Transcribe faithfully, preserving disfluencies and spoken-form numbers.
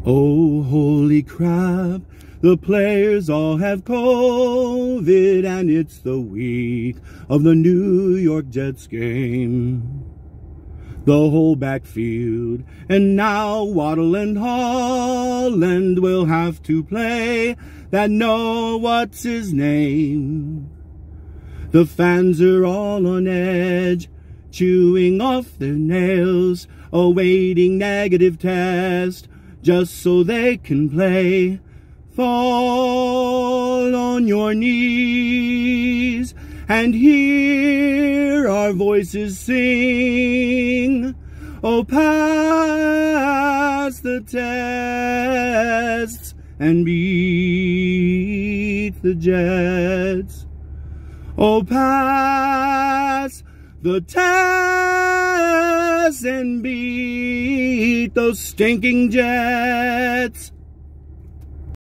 Oh, holy crap, the players all have COVID, and it's the week of the New York Jets game. The whole backfield, and now Waddle and Holland will have to play that no what's his name. The fans are all on edge, chewing off their nails, awaiting negative test, just so they can play. Fall on your knees and hear our voices sing. Oh, pass the tests and beat the Jets. Oh, pass the tests and beat those stinking Jets.